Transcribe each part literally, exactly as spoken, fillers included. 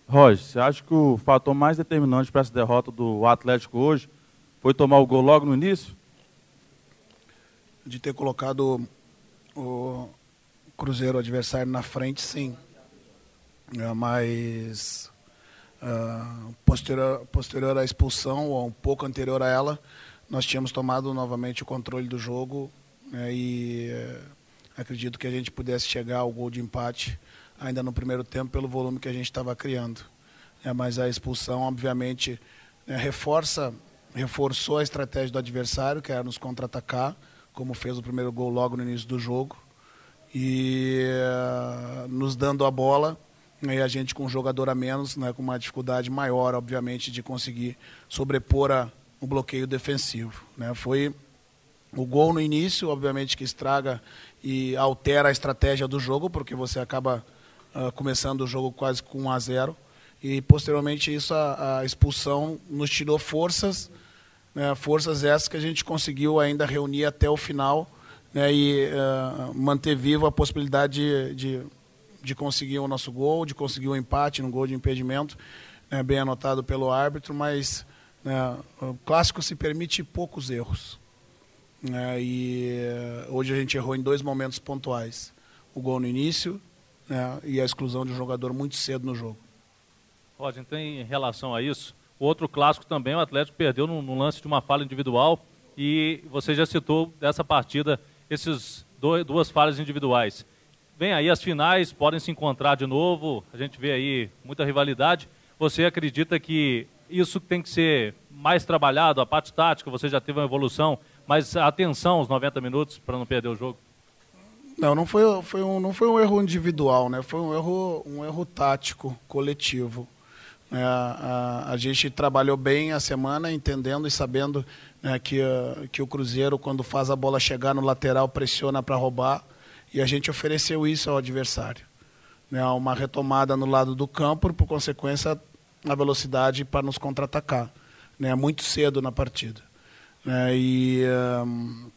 Roger, você acha que o fator mais determinante para essa derrota do Atlético hoje foi tomar o gol logo no início? De ter colocado o Cruzeiro adversário na frente, sim. É, mas uh, posterior, posterior à expulsão, ou um pouco anterior a ela, nós tínhamos tomado novamente o controle do jogo, né, e uh, acredito que a gente pudesse chegar ao gol de empate ainda no primeiro tempo pelo volume que a gente estava criando. É, mas a expulsão, obviamente, né, reforça, reforçou a estratégia do adversário, que era nos contra-atacar, como fez o primeiro gol logo no início do jogo, e uh, nos dando a bola, né, e a gente com um jogador a menos, né, com uma dificuldade maior, obviamente, de conseguir sobrepor a, o bloqueio defensivo. Né. Foi o gol no início, obviamente, que estraga e altera a estratégia do jogo, porque você acaba uh, começando o jogo quase com um a zero, e posteriormente isso, a, a expulsão nos tirou forças, né, forças essas que a gente conseguiu ainda reunir até o final, né, e uh, manter vivo a possibilidade de, de, de conseguir o nosso gol, de conseguir o um empate no gol de impedimento, né, bem anotado pelo árbitro, mas né, o clássico se permite poucos erros. Né, e uh, hoje a gente errou em dois momentos pontuais. O gol no início, né, e a exclusão de um jogador muito cedo no jogo. Roger, então em relação a isso, o outro clássico também, o Atlético perdeu no, no lance de uma falha individual, e você já citou dessa partida esses dois, duas falhas individuais. Vem aí as finais, podem se encontrar de novo, a gente vê aí muita rivalidade. Você acredita que isso tem que ser mais trabalhado, a parte tática, você já teve uma evolução, mas a atenção aos noventa minutos para não perder o jogo? Não, não foi, foi um, não foi um erro individual, né? Foi um erro, um erro tático, coletivo. É, a, a, a gente trabalhou bem a semana, entendendo e sabendo, né, que, uh, que o Cruzeiro, quando faz a bola chegar no lateral, pressiona para roubar, e a gente ofereceu isso ao adversário. Né, uma retomada no lado do campo, por consequência, a velocidade para nos contra-atacar, né, muito cedo na partida. Né, e um,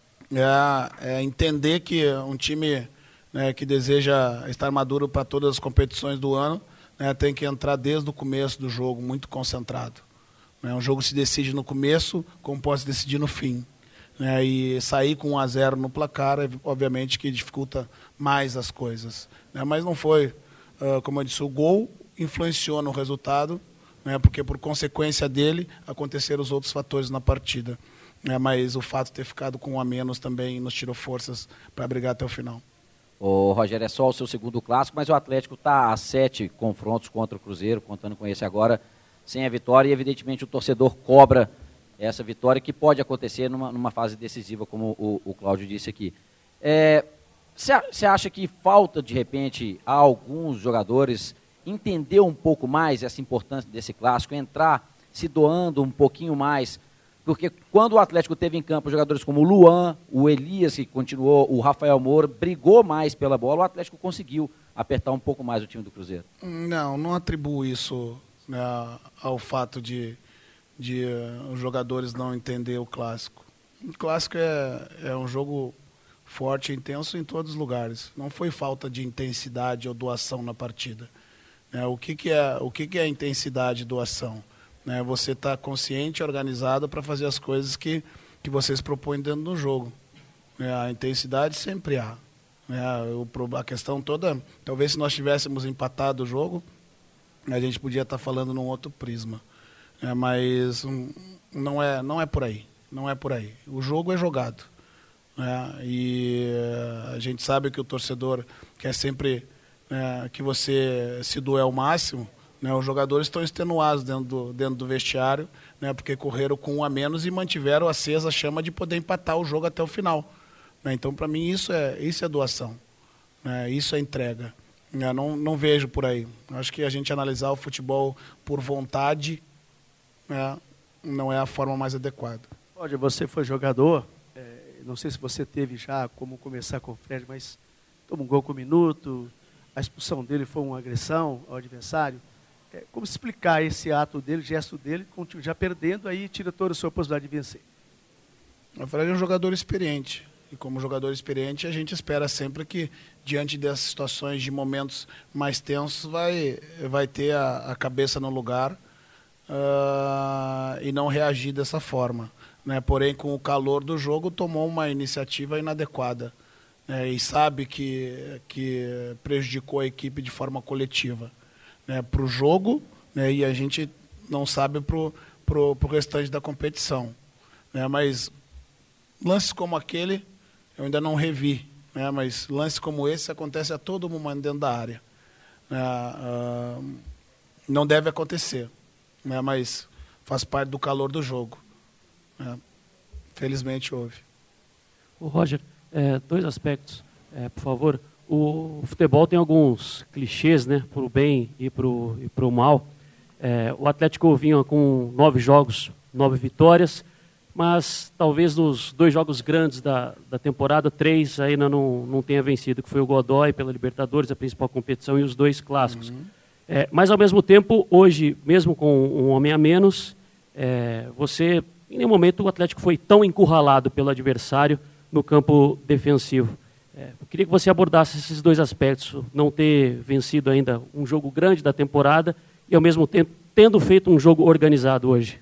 é, é entender que um time, né, que deseja estar maduro para todas as competições do ano, né, tem que entrar desde o começo do jogo, muito concentrado. Né, um jogo se decide no começo, como pode se decidir no fim. Né, e sair com um a zero no placar, obviamente, que dificulta mais as coisas. Né, mas não foi, uh, como eu disse, o gol influenciou no resultado, né, porque por consequência dele aconteceram os outros fatores na partida. Né, mas o fato de ter ficado com um a menos também nos tirou forças para brigar até o final. O Rogério, é só o seu segundo clássico, mas o Atlético está a sete confrontos contra o Cruzeiro, contando com esse agora, sem a vitória, e evidentemente o torcedor cobra essa vitória, que pode acontecer numa, numa fase decisiva, como o, o Cláudio disse aqui. Você é, acha que falta, de repente, a alguns jogadores entender um pouco mais essa importância desse clássico, entrar se doando um pouquinho mais? Porque quando o Atlético teve em campo jogadores como o Luan, o Elias, que continuou, o Rafael Moura, brigou mais pela bola, o Atlético conseguiu apertar um pouco mais o time do Cruzeiro. Não, não atribuo isso, né, ao fato de, de uh, os jogadores não entender o clássico. O clássico é, é um jogo forte e intenso em todos os lugares. Não foi falta de intensidade ou doação na partida. Né, o que, que, é, o que, que é intensidade e doação? Né, você está consciente e organizado para fazer as coisas que, que você se propõe dentro do jogo. Né, a intensidade sempre há. Né, o, a questão toda, talvez se nós tivéssemos empatado o jogo, a gente podia estar tá falando num outro prisma. Né, mas um, não, é, não é por aí. Não é por aí. O jogo é jogado. Né, e a gente sabe que o torcedor quer sempre, né, que você se doe ao máximo. Né, os jogadores estão extenuados dentro do, dentro do vestiário, né, porque correram com um a menos e mantiveram acesa a chama de poder empatar o jogo até o final. Né, então, para mim, isso é, isso é doação. Né, isso é entrega. Né, não, não vejo por aí. Acho que a gente analisar o futebol por vontade, né, não é a forma mais adequada. Roger, você foi jogador, é, não sei se você teve já como começar com o Fred, mas toma um gol com um minuto, a expulsão dele foi uma agressão ao adversário. Como explicar esse ato dele, gesto dele, com o time já perdendo, aí tira toda a sua possibilidade de vencer? O Fred é um jogador experiente. E como jogador experiente, a gente espera sempre que, diante dessas situações de momentos mais tensos, vai, vai ter a, a cabeça no lugar uh, e não reagir dessa forma. Né? Porém, com o calor do jogo, tomou uma iniciativa inadequada. Né? E sabe que, que prejudicou a equipe de forma coletiva. Né? Para o jogo, né? E a gente não sabe para o restante da competição. Né? Mas lances como aquele, eu ainda não revi, né? Mas lances como esse acontecem a todo momento dentro da área. Né? Uh, não deve acontecer, né? Mas faz parte do calor do jogo. Né? Felizmente houve. O Roger, é, dois aspectos, é, por favor. O, o futebol tem alguns clichês, né, para o bem e para o mal. É, o Atlético vinha com nove jogos, nove vitórias, mas talvez nos dois jogos grandes da, da temporada, três ainda não, não tenha vencido, que foi o Godoy pela Libertadores, a principal competição, e os dois clássicos. Uhum. É, mas, ao mesmo tempo, hoje, mesmo com um homem a menos, é, você, em nenhum momento, o Atlético foi tão encurralado pelo adversário no campo defensivo. É, eu queria que você abordasse esses dois aspectos, não ter vencido ainda um jogo grande da temporada e, ao mesmo tempo, tendo feito um jogo organizado hoje.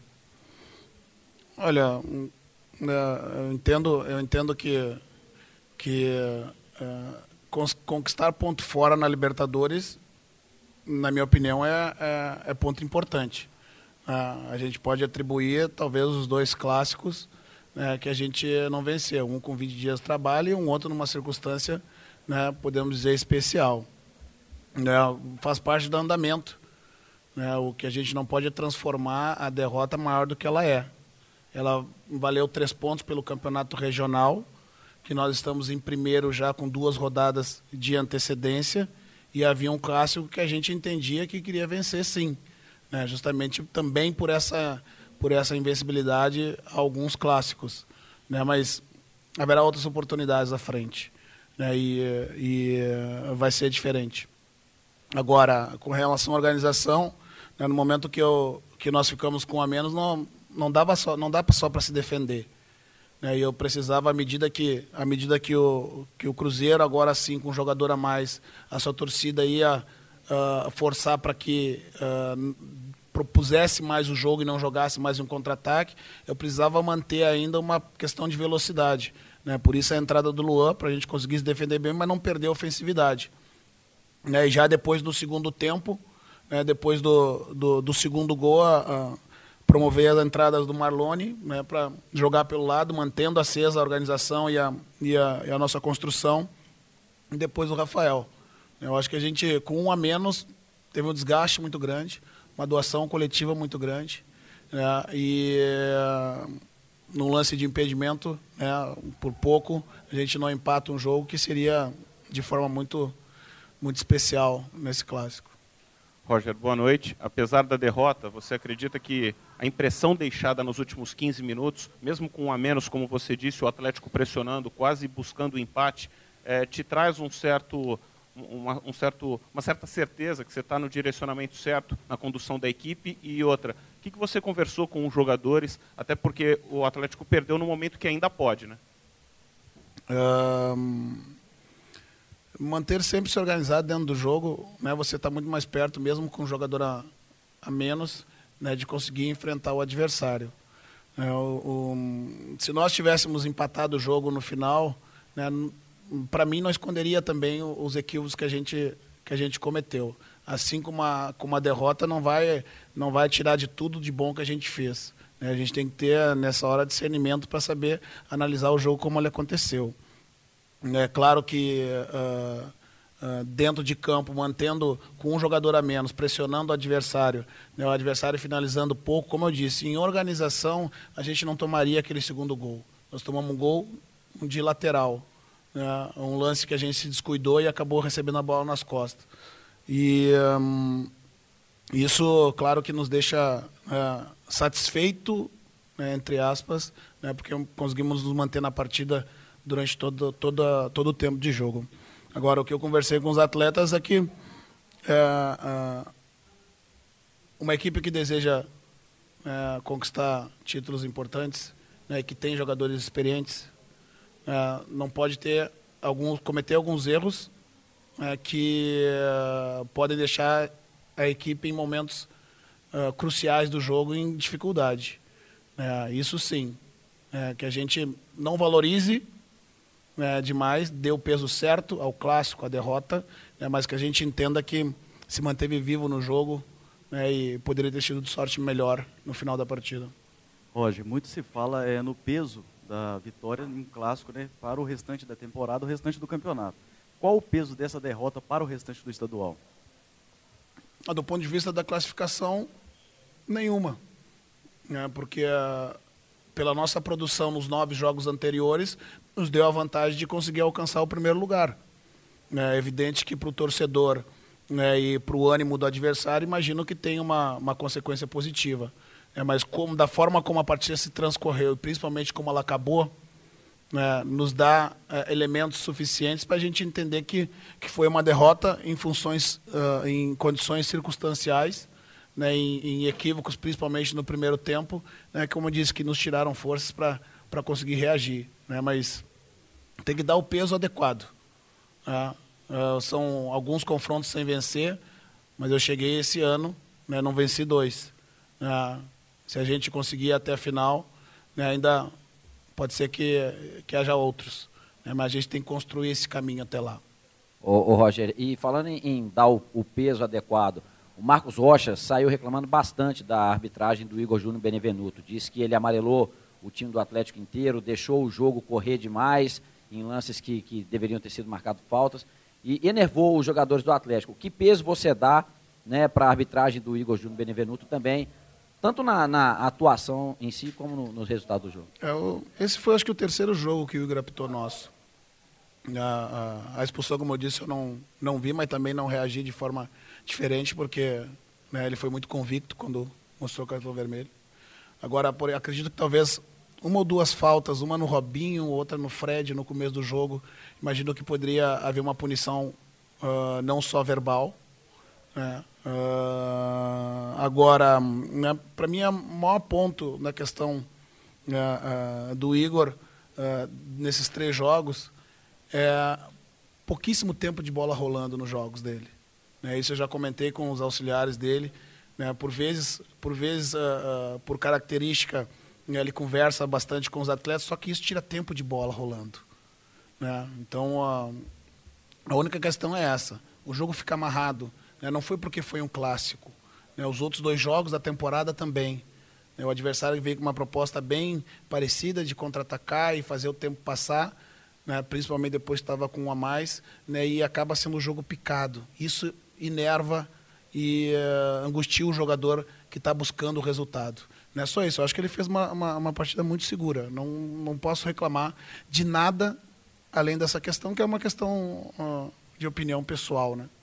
Olha, eu entendo, eu entendo que, que é, conquistar ponto fora na Libertadores, na minha opinião, é, é, é ponto importante. A gente pode atribuir, talvez, os dois clássicos, né, que a gente não venceu. Um com vinte dias de trabalho e um outro numa circunstância, né, podemos dizer, especial. Né, faz parte do andamento. Né, o que a gente não pode é transformar a derrota maior do que ela é. Ela valeu três pontos pelo campeonato regional, que nós estamos em primeiro já com duas rodadas de antecedência, e havia um clássico que a gente entendia que queria vencer sim, né, justamente também por essa, por essa invencibilidade a alguns clássicos. Né, mas haverá outras oportunidades à frente, né, e, e vai ser diferente. Agora, com relação à organização, né, no momento que, eu, que nós ficamos com um a menos, não... Não dava só, não dá só para se defender. Né? E eu precisava, à medida que, à medida que o, que o Cruzeiro, agora sim, com um jogador a mais, a sua torcida ia uh, forçar para que uh, propusesse mais o jogo e não jogasse mais um contra-ataque, eu precisava manter ainda uma questão de velocidade. Né? Por isso a entrada do Luan, para a gente conseguir se defender bem, mas não perder a ofensividade. Né? E já depois do segundo tempo, né? depois do, do, do segundo gol, a, a promover as entradas do Marlone, né, para jogar pelo lado, mantendo acesa a organização e a, e a, e a nossa construção, e depois o Rafael. Eu acho que a gente, com um a menos, teve um desgaste muito grande, uma doação coletiva muito grande, né, e no lance de impedimento, né, por pouco, a gente não empata um jogo que seria de forma muito, muito especial nesse clássico. Roger, boa noite. Apesar da derrota, você acredita que a impressão deixada nos últimos quinze minutos, mesmo com um a menos, como você disse, o Atlético pressionando, quase buscando o empate, é, te traz um certo, uma, um certo, uma certa certeza que você está no direcionamento certo, na condução da equipe? E outra, o que, que você conversou com os jogadores, até porque o Atlético perdeu no momento que ainda pode, né? Um... Manter sempre se organizado dentro do jogo, né? Você está muito mais perto, mesmo com um jogador a, a menos, né? De conseguir enfrentar o adversário. É, o, o, se nós tivéssemos empatado o jogo no final, né? Para mim não esconderia também os equívocos que a gente, que a gente cometeu. Assim como a, como a derrota não vai, não vai tirar de tudo de bom que a gente fez. Né? A gente tem que ter, nessa hora, discernimento para saber analisar o jogo como ele aconteceu. É claro que uh, uh, dentro de campo, mantendo com um jogador a menos, pressionando o adversário, né, o adversário finalizando pouco, como eu disse, em organização a gente não tomaria aquele segundo gol. Nós tomamos um gol de lateral, né, um lance que a gente se descuidou e acabou recebendo a bola nas costas. E um, isso, claro que nos deixa uh, satisfeito, né, entre aspas, né, porque conseguimos nos manter na partida durante todo, todo, todo o tempo de jogo. Agora, o que eu conversei com os atletas é que é, é, uma equipe que deseja é, conquistar títulos importantes, né, que tem jogadores experientes, é, não pode ter alguns, cometer alguns erros é, que é, podem deixar a equipe em momentos é, cruciais do jogo em dificuldade. É, isso sim, é, que a gente não valorize é, demais, dê o peso certo ao clássico, à derrota, é, mas que a gente entenda que se manteve vivo no jogo, né, e poderia ter sido de sorte melhor no final da partida. Roger, muito se fala é, no peso da vitória em um clássico, né, para o restante da temporada, o restante do campeonato. Qual o peso dessa derrota para o restante do estadual? Ah, do ponto de vista da classificação, nenhuma. Né, porque a, pela nossa produção nos nove jogos anteriores, nos deu a vantagem de conseguir alcançar o primeiro lugar. É evidente que para o torcedor, né, e para o ânimo do adversário, imagino que tem uma, uma consequência positiva. É, mas como, da forma como a partida se transcorreu, e principalmente como ela acabou, né, nos dá é, elementos suficientes para a gente entender que, que foi uma derrota em funções, uh, em condições circunstanciais, né, em, em equívocos, principalmente no primeiro tempo, né, como eu disse, que nos tiraram forças para conseguir reagir. Né, mas tem que dar o peso adequado. Né. Uh, são alguns confrontos sem vencer, mas eu cheguei esse ano, né, não venci dois. Uh, se a gente conseguir ir até a final, né, ainda pode ser que, que haja outros. Né, mas a gente tem que construir esse caminho até lá. Ô, ô Roger, e falando em, em dar o, o peso adequado, o Marcos Rocha saiu reclamando bastante da arbitragem do Igor Júnior Benevenuto. Disse que ele amarelou o time do Atlético inteiro, deixou o jogo correr demais em lances que, que deveriam ter sido marcados faltas, e enervou os jogadores do Atlético. Que peso você dá, né, para a arbitragem do Igor Júnior Benevenuto também, tanto na, na atuação em si como no, nos resultados do jogo? É, o, esse foi, acho que, o terceiro jogo que o Igor apitou nosso. A, a, a expulsão, como eu disse, eu não, não vi, mas também não reagi de forma diferente, porque, né, ele foi muito convicto quando mostrou o cartão vermelho. Agora, por, acredito que talvez uma ou duas faltas, uma no Robinho, outra no Fred, no começo do jogo, imagino que poderia haver uma punição uh, não só verbal. Né? Uh, agora, né, para mim, o maior ponto na questão uh, uh, do Igor, uh, nesses três jogos, é pouquíssimo tempo de bola rolando nos jogos dele. Né? Isso eu já comentei com os auxiliares dele. Né? Por vezes, por, vezes uh, uh, por característica, ele conversa bastante com os atletas, só que isso tira tempo de bola rolando. Né? Então, a, a única questão é essa. O jogo fica amarrado. Né? Não foi porque foi um clássico. Né? Os outros dois jogos da temporada também. Né? O adversário veio com uma proposta bem parecida de contra-atacar e fazer o tempo passar, né? Principalmente depois que estava com um a mais, né? E acaba sendo um jogo picado. Isso enerva e uh, angustia o jogador que está buscando o resultado. Não é só isso, eu acho que ele fez uma, uma, uma partida muito segura. Não, não posso reclamar de nada além dessa questão, que é uma questão uh, de opinião pessoal. Né?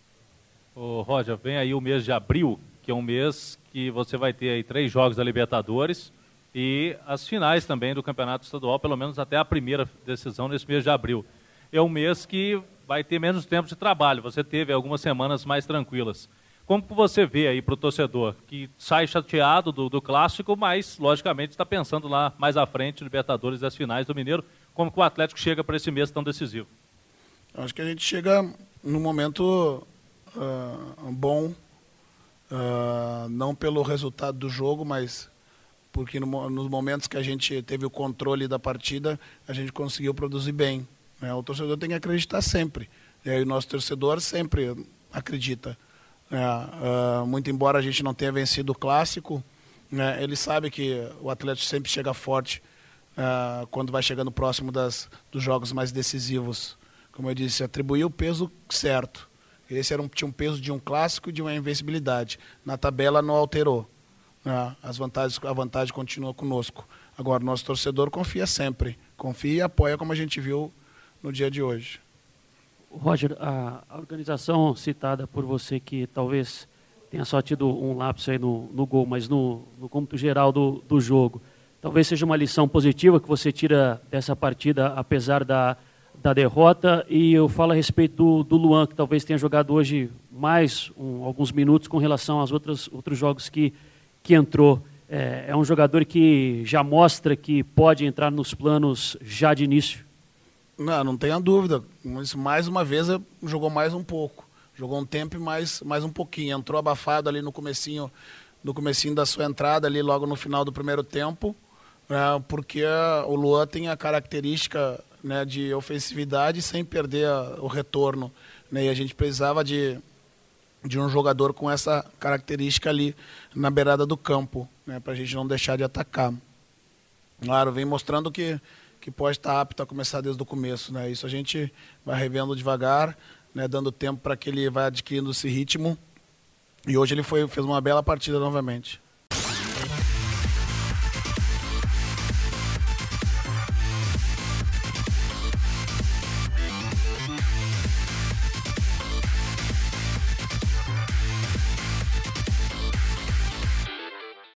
Ô, Roger, vem aí o mês de abril, que é um mês que você vai ter aí três jogos da Libertadores e as finais também do Campeonato Estadual, pelo menos até a primeira decisão nesse mês de abril. É um mês que vai ter menos tempo de trabalho, você teve algumas semanas mais tranquilas. Como que você vê aí para o torcedor, que sai chateado do, do clássico, mas, logicamente, está pensando lá mais à frente, Libertadores e as finais do Mineiro, como que o Atlético chega para esse mês tão decisivo? Acho que a gente chega num momento uh, bom, uh, não pelo resultado do jogo, mas porque no, nos momentos que a gente teve o controle da partida, a gente conseguiu produzir bem. Né? O torcedor tem que acreditar sempre, e aí o nosso torcedor sempre acredita. É, uh, muito embora a gente não tenha vencido o clássico, né, ele sabe que o Atlético sempre chega forte uh, quando vai chegando próximo das, dos jogos mais decisivos. Como eu disse, atribuiu o peso certo. Esse era um, tinha um peso de um clássico e de uma invencibilidade. Na tabela não alterou. Né, as vantagens, a vantagem continua conosco. Agora, o nosso torcedor confia sempre. Confia e apoia, como a gente viu no dia de hoje. Roger, a, a organização citada por você, que talvez tenha só tido um lapso aí no, no gol, mas no, no cômputo geral do, do jogo, talvez seja uma lição positiva que você tira dessa partida, apesar da, da derrota. E eu falo a respeito do, do Luan, que talvez tenha jogado hoje mais um, alguns minutos com relação aos outros, outros jogos que, que entrou. É, é um jogador que já mostra que pode entrar nos planos já de início Não, não tenha dúvida. Mais uma vez jogou mais um pouco. Jogou um tempo e mais, mais um pouquinho. Entrou abafado ali no comecinho, no comecinho da sua entrada, ali logo no final do primeiro tempo, né, porque o Luan tem a característica, né, de ofensividade sem perder a, o retorno. Né, e a gente precisava de, de um jogador com essa característica ali na beirada do campo, né, para a gente não deixar de atacar. Claro, vem mostrando que que pode estar apto a começar desde o começo, né? Isso a gente vai revendo devagar, né? Dando tempo para que ele vá adquirindo esse ritmo. E hoje ele foi, fez uma bela partida novamente.